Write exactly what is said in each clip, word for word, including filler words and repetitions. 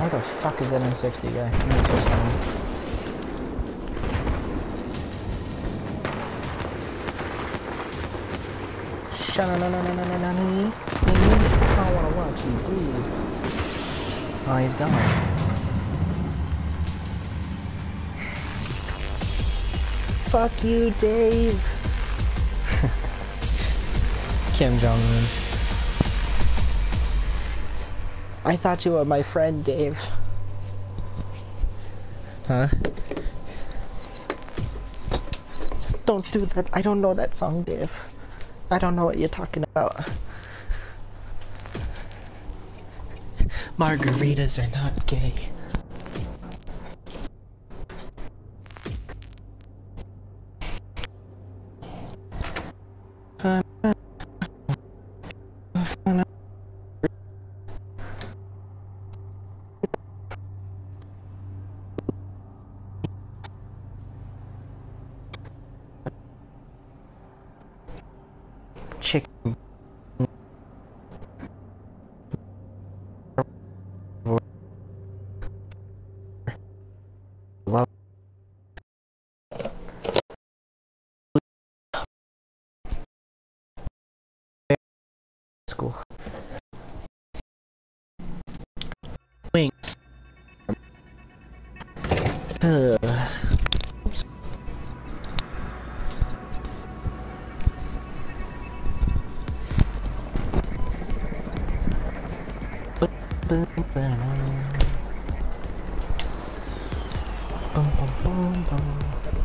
Where the fuck is that M sixty guy? I'm gonna push him. Sha-na-na-na-na-na-na-na. I don't wanna watch you bleed. Oh, he's gone. Fuck you, Dave. Kim Jong-un. I thought you were my friend, Dave. Huh? Don't do that. I don't know that song, Dave. I don't know what you're talking about. Margaritas are not gay. Chicken. Love. School. Wings. Ugh. Boom, boom, boom, boom.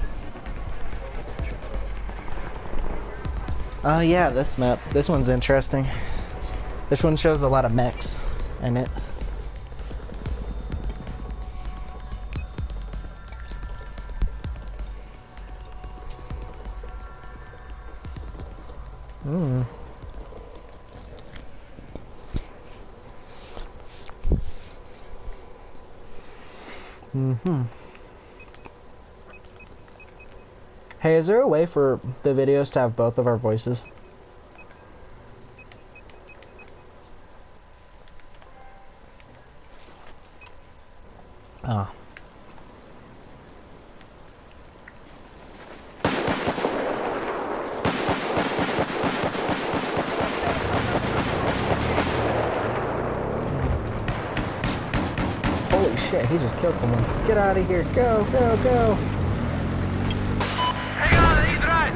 Oh yeah, this map. This one's interesting. This one shows a lot of mechs in it. Hmm. Mm-hmm. Hey, is there a way for the videos to have both of our voices? Oh. Holy shit, he just killed someone. Get out of here. Go, go, go. Hang on, he's right.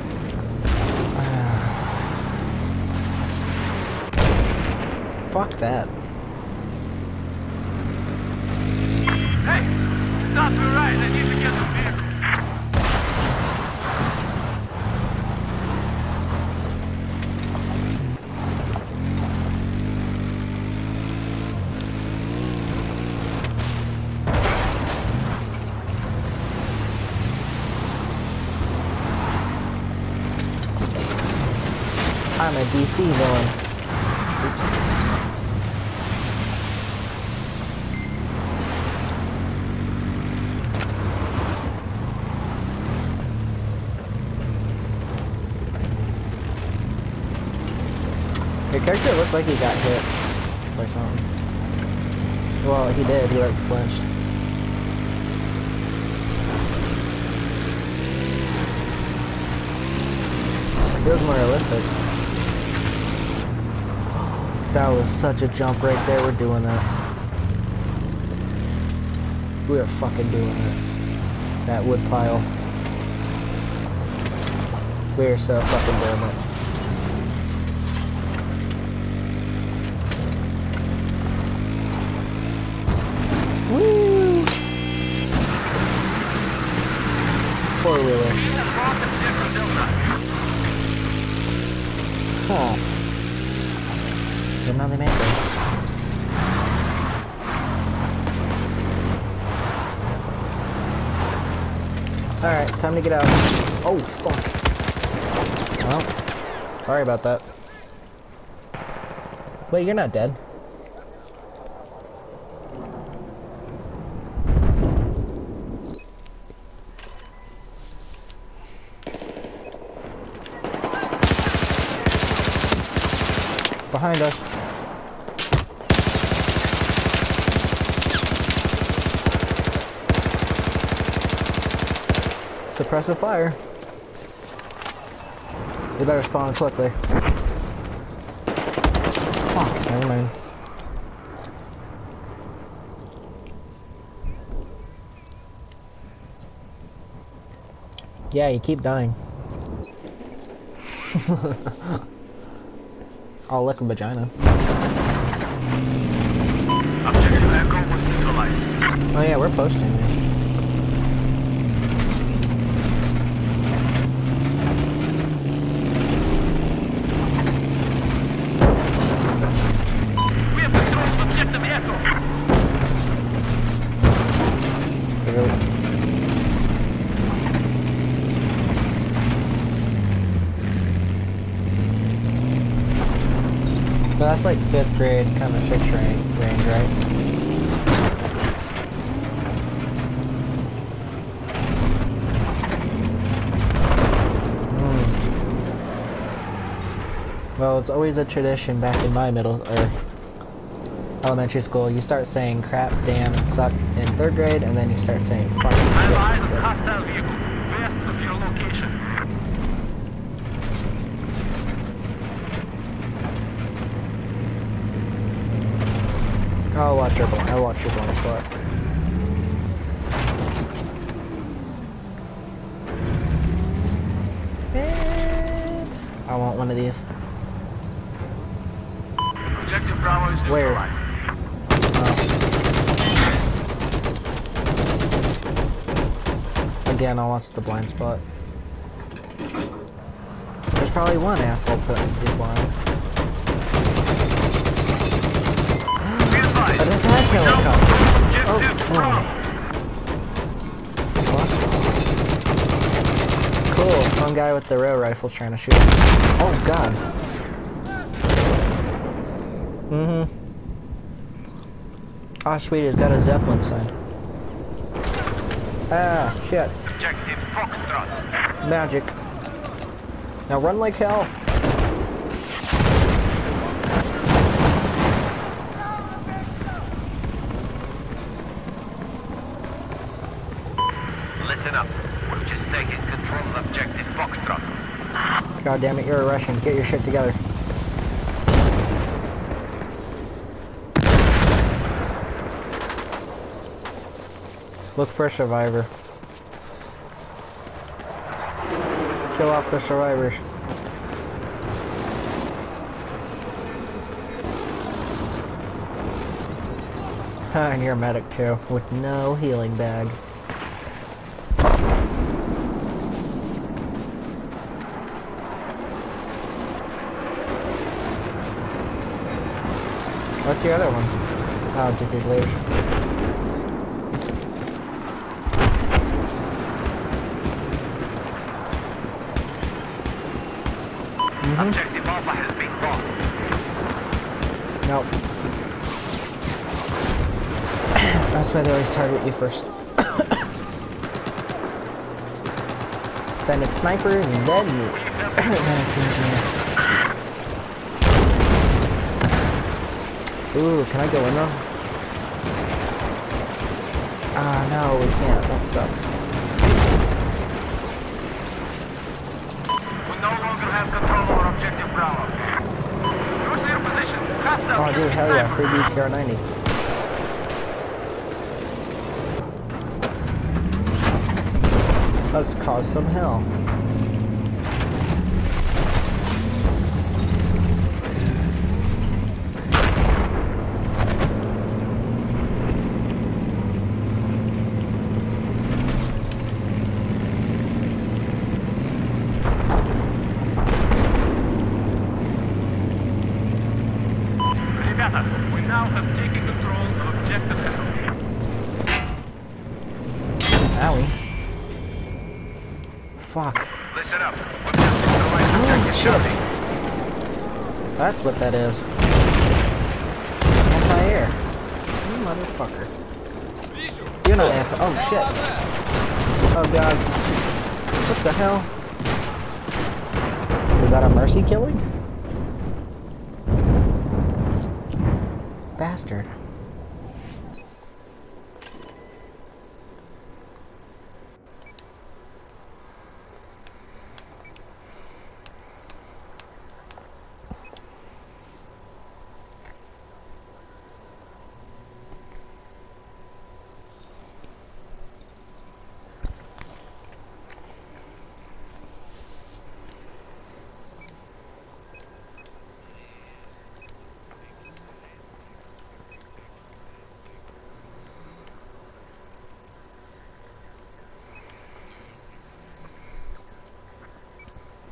Fuck that. Hey, stop to the right. I need to get some beer. I'm a D C villain. Your character looked like he got hit by something. Well, he did. He like flinched. Feels more realistic. That was such a jump right there. We're doing that. We are fucking doing it. That wood pile. We are so fucking doing it. Woo! Four wheeler. Oh. Then now they make it. Alright, time to get out. Oh, fuck. Well, sorry about that. Wait, you're not dead. Behind us. suppressive fire. You better spawn quickly. Oh, never mind. Yeah, you keep dying. I'll lick a vagina. Objective Echo was neutralized. Oh yeah, we're posting it. We have control of Objective Echo. Really? But that's like fifth grade kind of sixth range, range, right? Mm. Well, it's always a tradition back in my middle or elementary school. You start saying crap, damn, and suck in third grade, and then you start saying fucking I have shit eyes in on sixth. hostile vehicle west of your location. I'll watch your blind. I'll watch your blind spot. And I want one of these. Objective Bravo is Where? neutralized. Oh. Again, I'll watch the blind spot. There's probably one asshole putting C blind. But his head helicopter. Oh, oh. What? Cool. Some guy with the rail rifle's trying to shoot him. Oh god. Mm-hmm. Oh sweet, he's got a Zeppelin sign. Ah, shit. Objective Foxtrot. Magic. Now run like hell. Listen up. We've just taken control of Objective Foxtrot. God damn it, you're a Russian. Get your shit together. Look for a survivor. Kill off the survivors. And you're a medic too, with no healing bag. What's the other one? Oh, defibrillators. Mm-hmm. Objective Alpha has been bombed. Nope. That's why they always target you first. Then it's sniper, and then you. Then it's engineer. Ooh, can I go in though? Ah, no, we can't. That sucks. We no longer have control over Objective Bravo. Cruise to your position. Hostile Oh, dude, hell yeah, free B T R ninety. Let's cause some hell. Rебята, we now have taken control of Objective Echo. Owie. Fuck. Listen up. We've just destroyed Objective shit. Charlie. That's what that is. Anti-air. You motherfucker. You're not anti- oh shit. Oh god. What the hell? Was that a mercy killing? Bastard.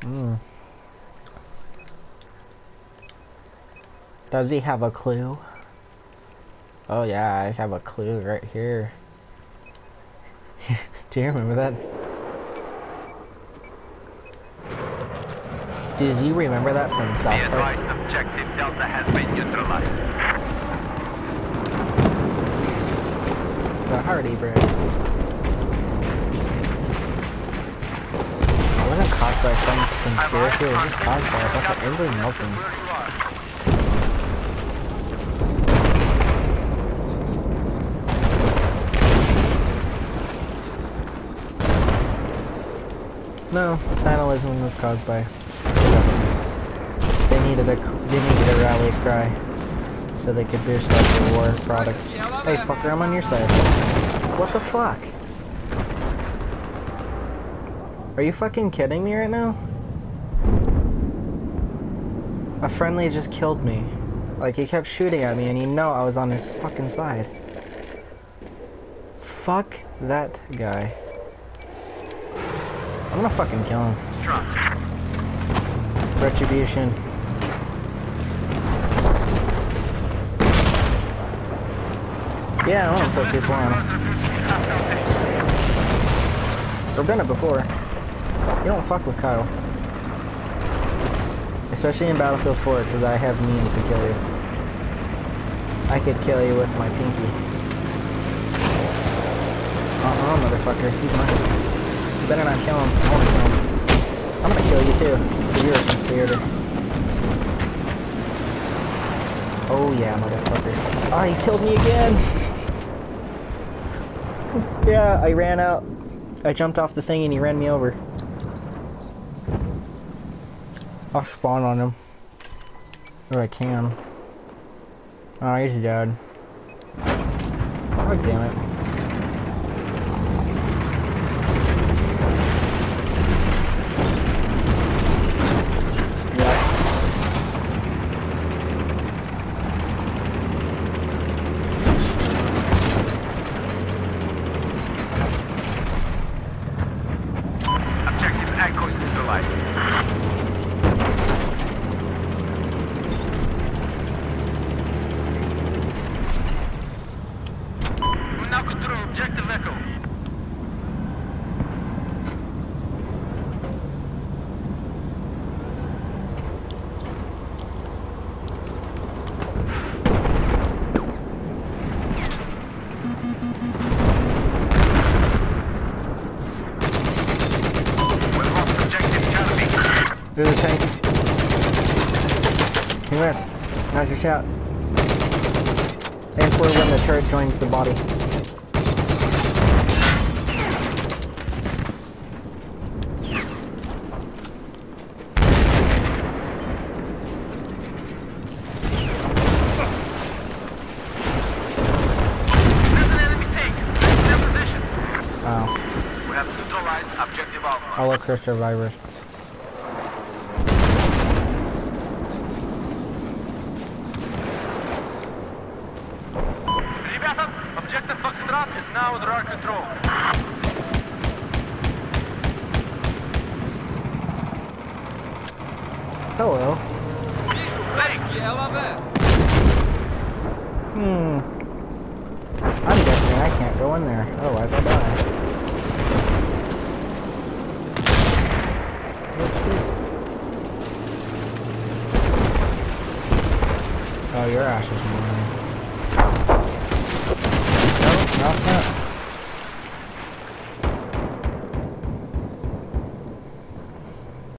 Hmm. Does he have a clue? Oh yeah, I have a clue right here. Do you remember that? Did you remember that from South Be Park? advised, objective Delta has been neutralized. The Hardy Bros. It wasn't caused by some conspiracy, it was just caused by a bunch of angry Muslims. No, nine eleven was caused by... They needed a, they needed a rally cry so they could boost up their war products. Hey fucker, I'm on your side. What the fuck? Are you fucking kidding me right now? A friendly just killed me. Like, he kept shooting at me and you know I was on his fucking side. Fuck that guy. I'm gonna fucking kill him. Retribution. Yeah, I wanna put people on. I've done it before. You don't fuck with Kyle. Especially in Battlefield four, because I have means to kill you. I could kill you with my pinky. Uh-uh, motherfucker. He's mine. You better not kill him. I wanna kill him. I'm gonna kill you too, because you're a conspirator. Oh yeah, motherfucker. Ah, he killed me again! Yeah, I ran out. I jumped off the thing and he ran me over. I'll spawn on him. If I can. Oh, he's dead. Oh, damn it. There's a tank. He missed. Now's your shot. Aim for when the turret joins the body. There's an enemy tank. That's their position. Oh. We have neutralized objective Alpha. I'll look for survivors. Objective Foxtrot is now under our control. Hello. Hmm. I'm guessing I can't go in there, otherwise I'll die. Oh, your ass is mine.